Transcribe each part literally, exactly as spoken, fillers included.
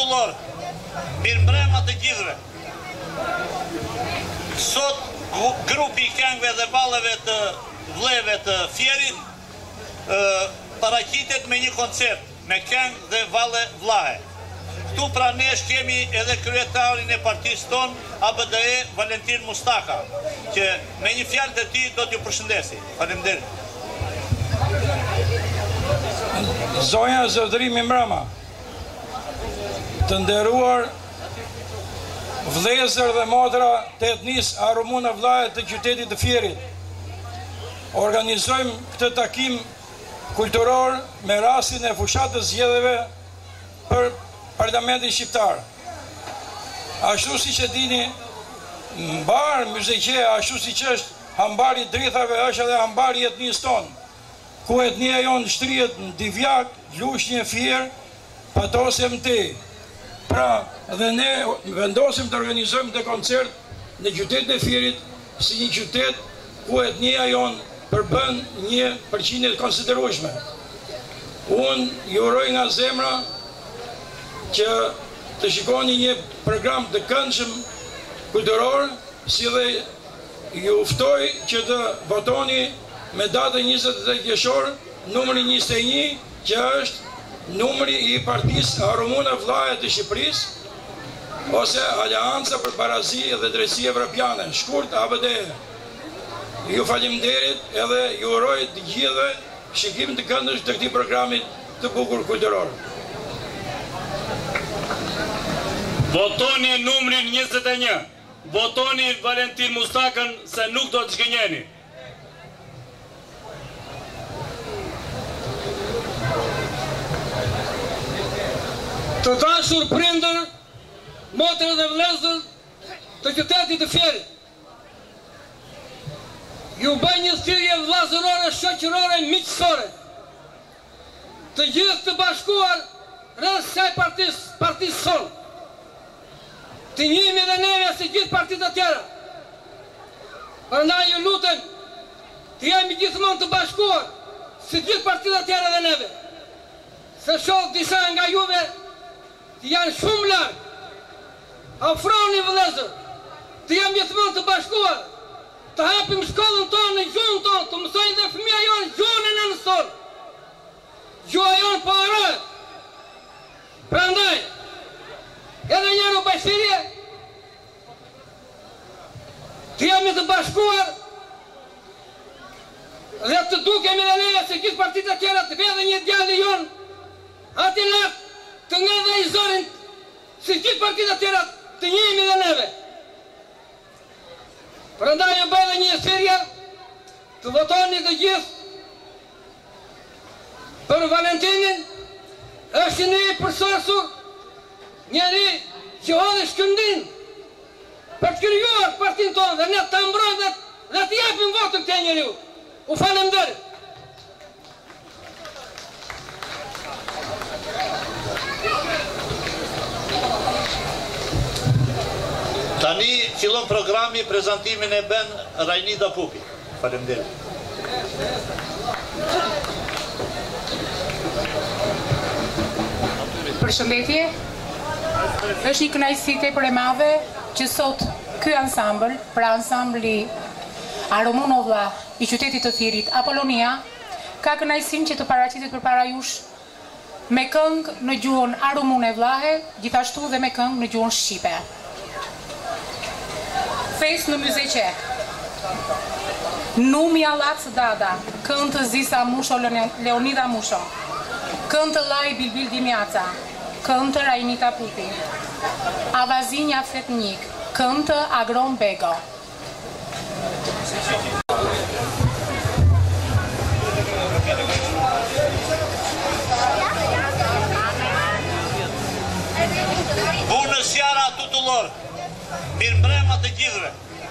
tutullor, mirë mbrëma të gjithëve. Sot grupi i këngëve dhe balleve të vllëve të Fierit paraqitet me një koncert me këngë dhe valle vllahe. Këtu pra nesh kemi edhe kryetarin e partisë tonë, A B D E, Valentin Mustaka, që me një fjalë të tij do t'ju përshëndesi. Faleminderit. Zonja Zotëri Mimrama, të nderuar vëllezër dhe motra të etnisë Arumuna vllahe të qytetit të Fierit, organizojmë këtë takim kulturor me rastin e fushatës zgjedhjeve për Parlamentin Shqiptar. Ashtu si që dini, mbar Myzeqeja, ashtu si që është hambari drithave, është edhe hambari etnisë tonë, ku etnia jonë shtrihet në Divjak, Lushnjë, Fier, Patose, Mti. Pra, dhe ne vendosim të organizojmë të koncert në qytetin e Fierit si një qytet ku etnia jonë përbën një përqindje të konsiderueshme. Unë ju uroj nga zemra që të shikoni një program të këndshëm kulturor, si dhe ju ftoj që të votoni me datën njëzet e tre qershor numri njëzet e një, që është numri i partisë Arumuna vllahe të Shqipërisë, ose Aleanca për Barazi dhe Drejtësi Evropiane, shkurt A B D E. Ju faleminderit edhe ju uroj të gjithëve shikim të këndshëm të këtij programi të bukur kulturor. Votoni numrin njëzet e një. Votoni Valentin Mustakën se nuk do të zgënjeni. Të dashur prindër, motra dhe vëllezër të qytetit të Fierit, ju bëj një thirrje vllazërore, shoqërore, miqësore, të gjithë të bashkuar rreth kësaj partisë, partisë sonë. Të njihemi dhe neve si gjithë partitë të tjera. Prandaj ju lutem të jemi gjithmonë të bashkuar si gjithë partitë të tjera dhe neve. Se shoh disa nga juve të janë shumë larg. Afroni vëllezër, të jemi gjithmonë të bashkuar, të hapim shkollën tonë, gjuhën tonë, të mësojnë dhe fëmija jonë gjuhën e nënës tonë. Gjuha jonë po harrohet. Prandaj, edhe njërë u bashkëria, të jemi të bashkuar dhe të dukemi dhe neve se gjithë partitë të tjera të vedhe një djalli jonë, ati lak të nga dhe i zorin se gjithë partitë të tjera të njihemi dhe neve. Prandaj ju bëj dhe një thirrje të votoni të gjithë për Valentinin, është një i përsosur, njeri që hodhe shkëndin për të krijuar partinë tonë dhe ne të mbrojmë dhe, dhe të japim votën këtij njeriu. U falenderoj. Tani fillon programi, prezantimin e bën Rajnida Pupi. Faleminderit. Përshëndetje. Është një kënaqësi tepër e madhe që sot ky ansambël, pra ansambli Arumuna vlla i qytetit të Fierit, Apolonia, ka kënaqësinë që të paraqitet përpara jush me këngë në gjuhën Arumune vllahe, gjithashtu dhe me këngë në gjuhën shqipe. Fes në Myzeqe. Numi Allac Dada, këngë të Zisa Musho Leonida Musho, këngë të Llaj Bilbil Dimjaca, këngë të Rajnita Pupi, Avazinja Fetnik, këngë të Agron Bego. Bunë sjara tutullor, mirë mbrëma të gjithëve.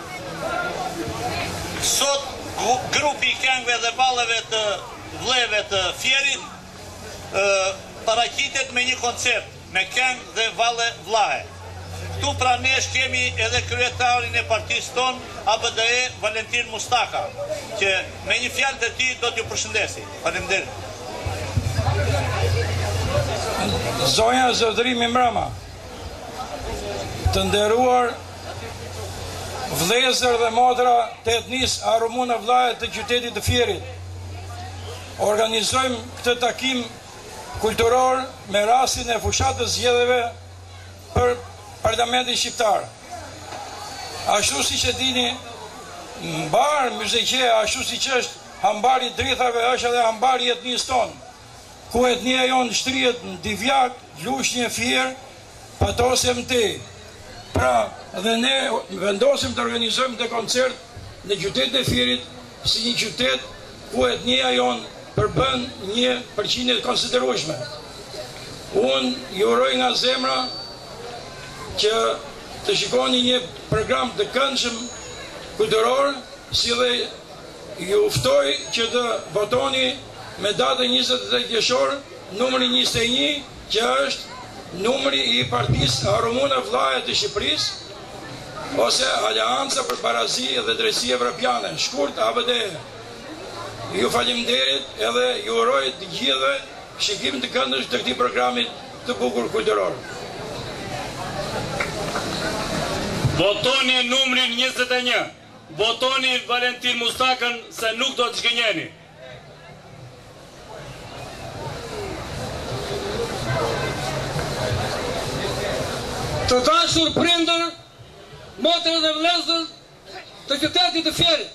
Sot grupi i këngëve dhe balleve të vllëve të Fierit paraqitet me një koncert me këngë dhe valle vllahe. Këtu pra nesh kemi edhe kryetarin e partisë tonë, A B D E, Valentin Mustaka, që me një fjalë të tij do t'ju përshëndesi. Faleminderit. Zonja Zotëri Mimrama, Të nderuar vëllezër dhe motra të etnisë arumune vllaje të qytetit të Fierit, organizojmë këtë takim kulturor me rastin e fushatës zgjedhjeve për Parlamentin Shqiptar. Ashtu siç e dini, mbar Myzeqeja, ashtu siç është hambari i drithave, është edhe hambari i etnisë tonë, ku etnia jonë shtrihet në Divjak, Lushnjë, Fier, Patose, Mtej. Pra, dhe ne vendosim të organizojmë të koncert në qytetin e Fierit si një qytet ku etnia jonë përbën një përqindje të konsiderueshme. Unë ju uroj nga zemra që të shikoni një program të këndshëm kulturor, si dhe ju ftoj që të votoni me datën njëzet e tretë qershor numri njëzet e një, që është numri i Partisë Arumune Vllaje të Shqipërisë, ose Aleanca për Barazi dhe Drejtësi Evropiane, shkurt A B D. Ju faleminderit edhe ju uroj të gjithëve shikim të këndshëm të këtij programit të bukur kulturor. Votoni numrin njëzet e një. Votoni Valentin Mustakën, se nuk do të zgënjeni. Të dashur prindër, motër dhe vëllezër të qytetit të Fierit,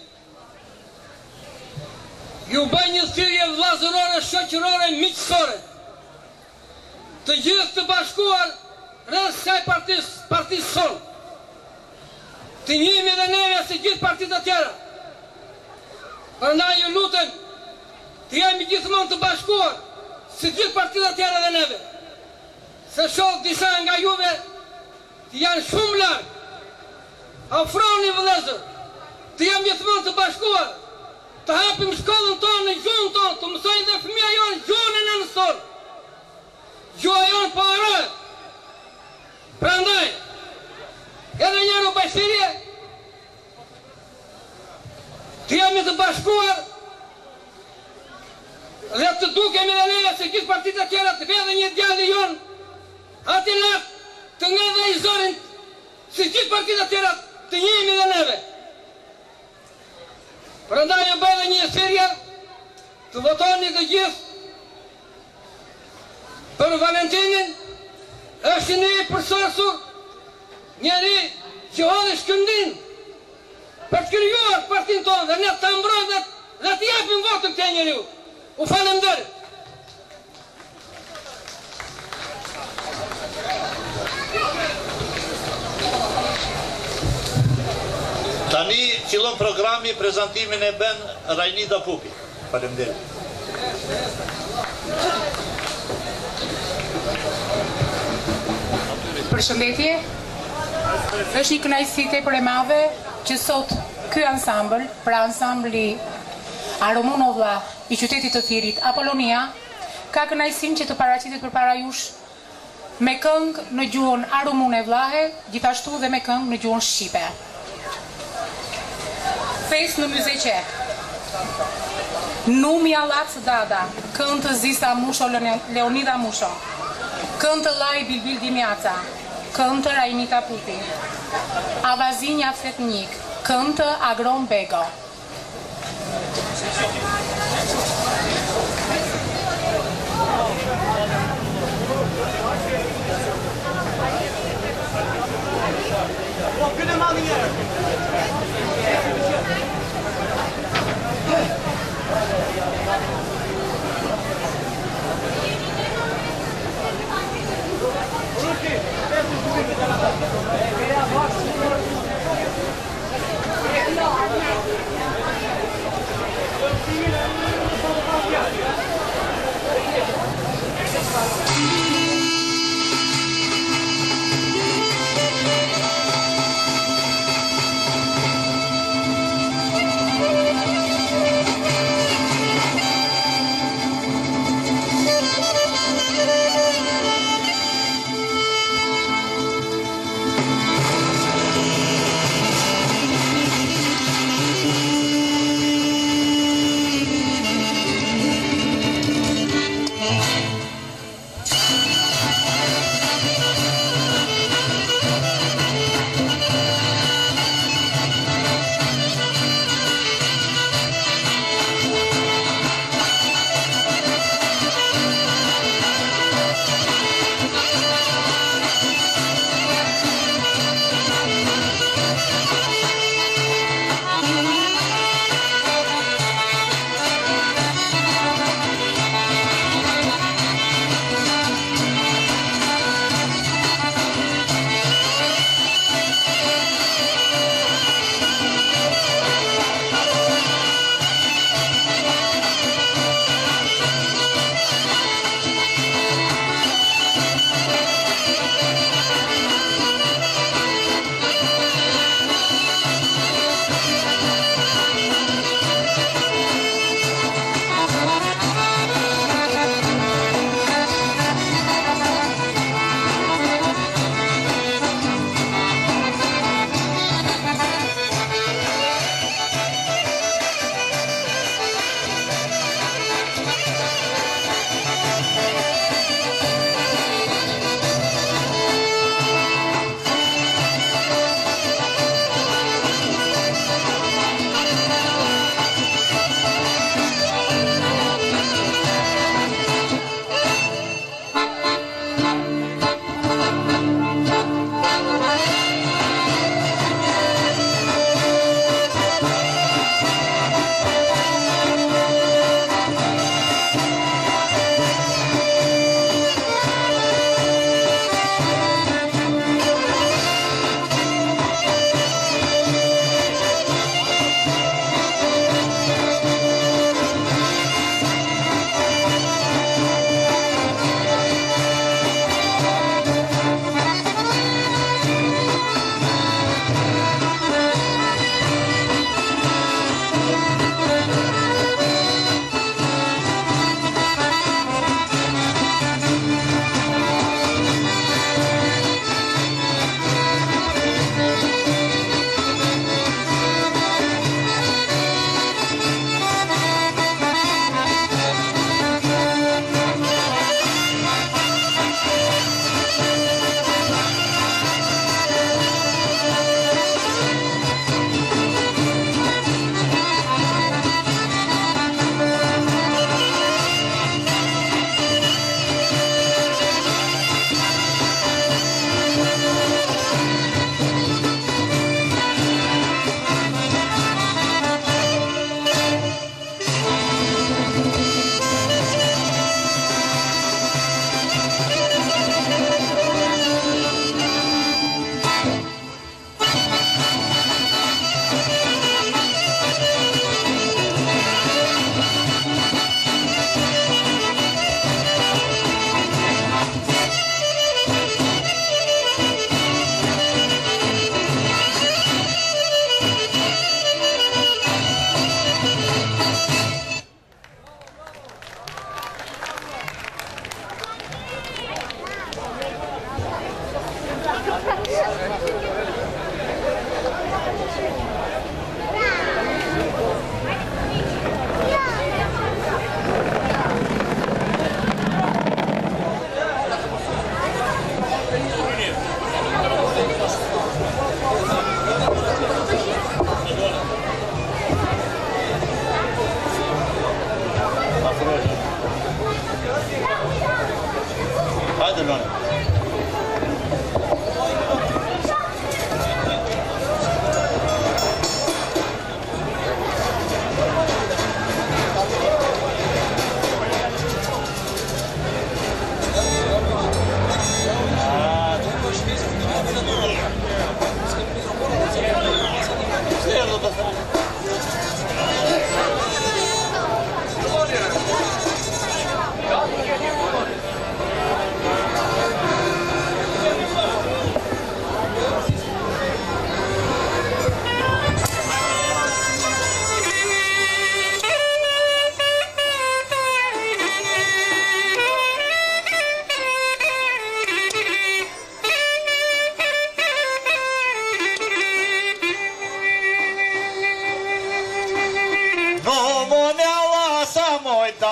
ju bëj një thirrje vllazërore, shoqërore, miqësore, të gjithë të bashkuar rreth kësaj partisë, partisë son. Të njihemi dhe neve si gjithë partitë të tjera. Prandaj ju lutem të jemi gjithmonë të bashkuar si gjithë partitë të tjera dhe neve. Se shoh disa nga juve të janë shumë larg. Afroni vëllezër, të jemi gjithmonë të bashkuar, të hapim shkollën tonë në gjuhën tonë, të mësojnë dhe fëmija jonë gjuhën e nënës tonë. Gjuha jonë po harrohet. Prandaj, edhe njëru bashkërie, të jemi të bashkuar dhe të dukemi dhe neve se gjithë partitë të tjera të vedhe një djalli jonë, ati lak të nga dhe i zorin si gjithë partitë të tjera të njihemi dhe neve. Prandaj ju bëj një thirrje të votoni të gjithë për Valentinin. Është një i përsosur, njeri që hodhi shkëndin për të krijuar partinë tonë dhe ne të mbrojmë dhe të japim votën këtij njeriu. U falenderoj. Tani fillon programi, prezantimin e bën Rajnida Pupi. Faleminderit. Përshëndetje. Është një kënaqësi tepër e madhe që sot ky ansambël, pra ansambli Arumun o Vlla i qytetit të Fierit, Apollonia, ka kënaqësinë që të paraqitet përpara jush me këngë në gjuhën Arumune Vllahe, gjithashtu dhe me këngë në gjuhën shqipe. Fes në Myzeqe. Numi Allac Dada, këngë të Zisa Musho, Leonida Musho, këngë të Laj Bilbil Dimjaca, këngë të Rajnita Pupi, Avazinja Fletnik, këngë të Agron Bego. Thank you.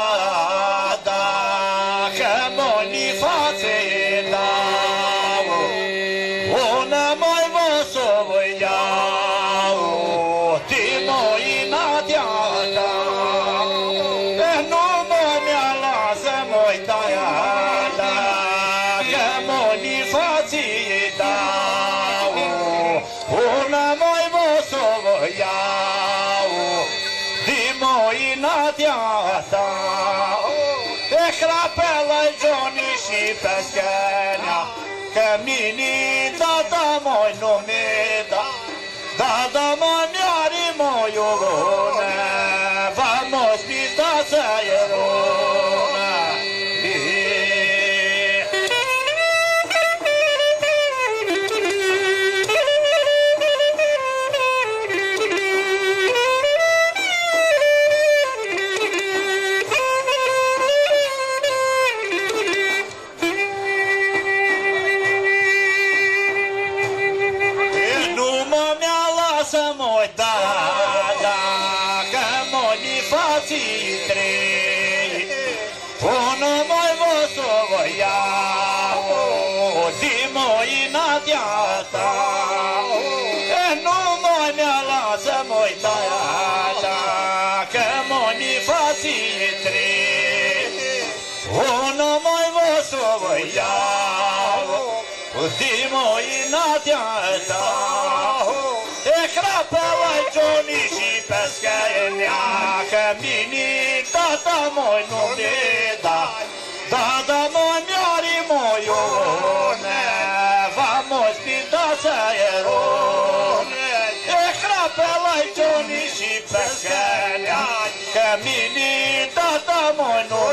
dacă moni față dau, una mai vă să vă iau, timoina de-a nu mă mi-a lasă mă-i taia, dacă moni față dau, una mai vă să vă iau, timoina de-a e crapela-i Johnny și pescănea, că mini da-da moi nu mi da, da-da mă mi-ari moi urune, vamos mi-da să-i rune. Una mai vă să vă iau, timoina de-a ta, nu mai mi-a lasă mă-i taia, dacă mă-ni fații trei. Una mai vă să vă iau, timoina de-a ta, e crapela-i Johnny și pescănea, că mini tata moi nu mi da, da-da moi mi-ari moi urune, vamos mi-da să-i rune. E crapela-i Johnny și pescănea, că mini tata moi nu